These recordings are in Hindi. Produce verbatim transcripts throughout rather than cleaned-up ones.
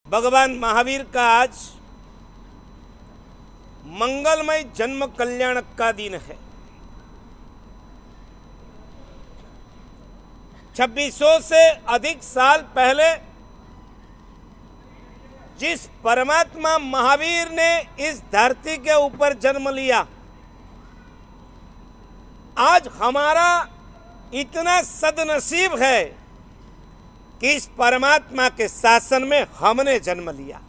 भगवान महावीर का आज मंगलमय जन्म कल्याण का दिन है। छब्बीसों से अधिक साल पहले जिस परमात्मा महावीर ने इस धरती के ऊपर जन्म लिया, आज हमारा इतना सदनसीब है कि इस परमात्मा के शासन में हमने जन्म लिया।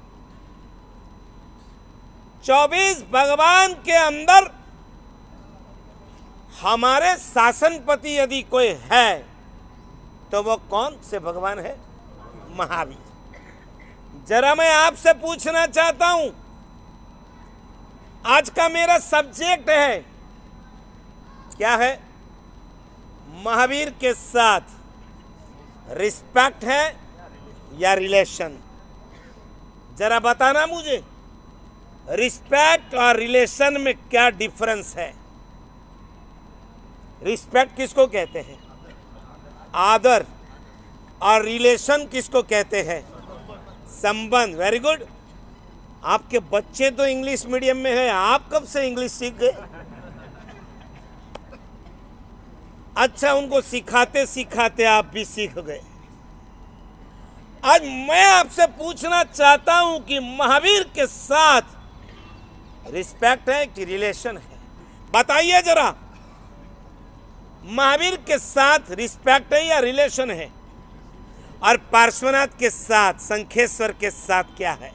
चौबीस भगवान के अंदर हमारे शासनपति यदि कोई है तो वो कौन से भगवान है? महावीर। जरा मैं आपसे पूछना चाहता हूं, आज का मेरा सब्जेक्ट है क्या है? महावीर के साथ रिस्पेक्ट है या रिलेशन? जरा बताना मुझे, रिस्पेक्ट और रिलेशन में क्या डिफरेंस है? रिस्पेक्ट किसको कहते हैं? आदर। और रिलेशन किसको कहते हैं? संबंध। Very good. आपके बच्चे तो इंग्लिश मीडियम में है, आप कब से इंग्लिश सीख गए? अच्छा, उनको सिखाते सिखाते आप भी सीख गए। आज मैं आपसे पूछना चाहता हूं कि महावीर के साथ रिस्पेक्ट है कि रिलेशन है? बताइए जरा, महावीर के साथ रिस्पेक्ट है या रिलेशन है? और पार्श्वनाथ के साथ, शंखेश्वर के साथ क्या है?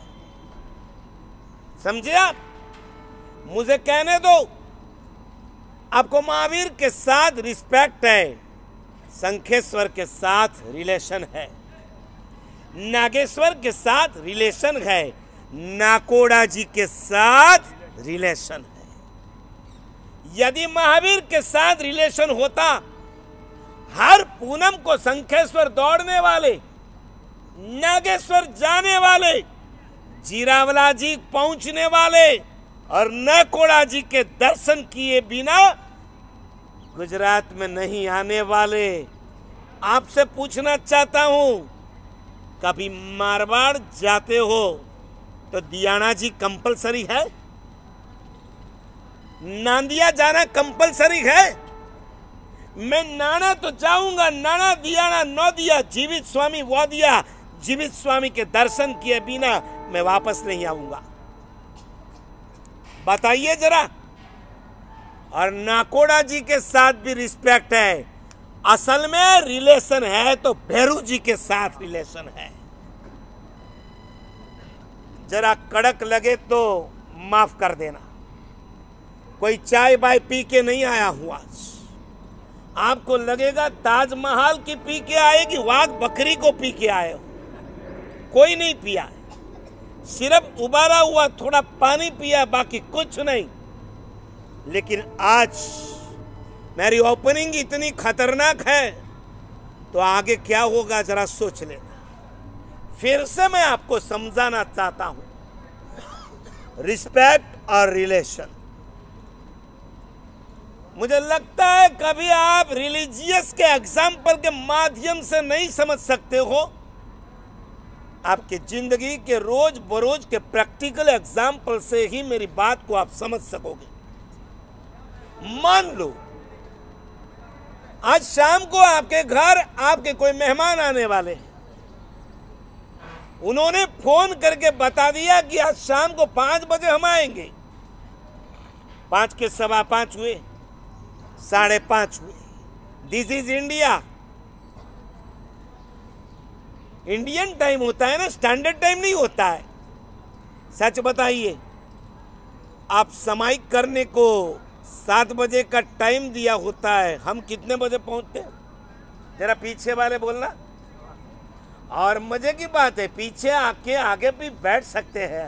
समझे आप? मुझे कहने दो। आपको महावीर के साथ रिस्पेक्ट है, शंखेश्वर के साथ रिलेशन है, नागेश्वर के साथ रिलेशन है, नाकोड़ा जी के साथ रिलेशन है। यदि महावीर के साथ रिलेशन होता, हर पूनम को शंखेश्वर दौड़ने वाले, नागेश्वर जाने वाले, जीरावला जी पहुंचने वाले और नाकोड़ा जी के दर्शन किए बिना गुजरात में नहीं आने वाले। आपसे पूछना चाहता हूं, कभी मारवाड़ जाते हो तो दियाना जी कंपलसरी है? नांदिया जाना कंपलसरी है? मैं नाना तो जाऊंगा, नाना दियाना नौदिया, जीवित स्वामी वौदिया, जीवित स्वामी के दर्शन किए बिना मैं वापस नहीं आऊंगा। बताइए जरा। और नाकोड़ा जी के साथ भी रिस्पेक्ट है। असल में रिलेशन है तो भैरू जी के साथ रिलेशन है। जरा कड़क लगे तो माफ कर देना। कोई चाय बाय पी के नहीं आया हुआ। आपको लगेगा ताजमहल की पी के आएगी, वाघ बकरी को पी के आए हो। कोई नहीं पिया है, सिर्फ उबाला हुआ थोड़ा पानी पिया, बाकी कुछ नहीं। लेकिन आज मेरी ओपनिंग इतनी खतरनाक है तो आगे क्या होगा जरा सोच लेना। फिर से मैं आपको समझाना चाहता हूं, रिस्पेक्ट और रिलेशन। मुझे लगता है कभी आप रिलीजियस के एग्जाम्पल के माध्यम से नहीं समझ सकते हो, आपके जिंदगी के रोज बरोज के प्रैक्टिकल एग्जाम्पल से ही मेरी बात को आप समझ सकोगे। मान लो आज शाम को आपके घर आपके कोई मेहमान आने वाले हैं, उन्होंने फोन करके बता दिया कि आज शाम को पांच बजे हम आएंगे। पांच के सवा पांच हुए, साढ़े पांच हुए। This is India. Indian time होता है ना, स्टैंडर्ड टाइम नहीं होता है। सच बताइए, आप समाइक करने को सात बजे का टाइम दिया होता है, हम कितने बजे पहुंचते हैं? जरा पीछे वाले बोलना। और मजे की बात है, पीछे आके आगे भी बैठ सकते हैं।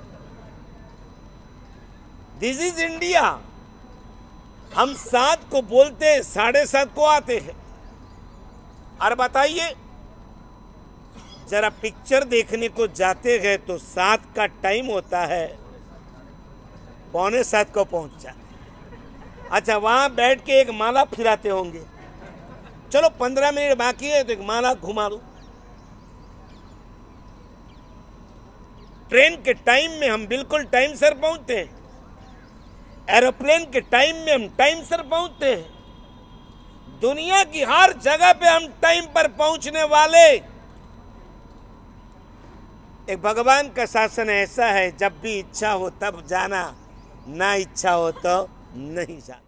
This is India. हम सात को बोलते हैं, साढ़े सात को आते हैं। और बताइए, जरा पिक्चर देखने को जाते हैं तो सात का टाइम होता है, पौने सात को पहुंच जाते। अच्छा, वहां बैठ के एक माला फिराते होंगे। चलो पंद्रह मिनट बाकी है तो एक माला घुमा दो। ट्रेन के टाइम में हम बिल्कुल टाइम सर पहुंचते हैं, एरोप्लेन के टाइम में हम टाइम सर पहुंचते हैं। दुनिया की हर जगह पे हम टाइम पर पहुंचने वाले। एक भगवान का शासन ऐसा है, जब भी इच्छा हो तब जाना, ना इच्छा हो तो नहीं जाना।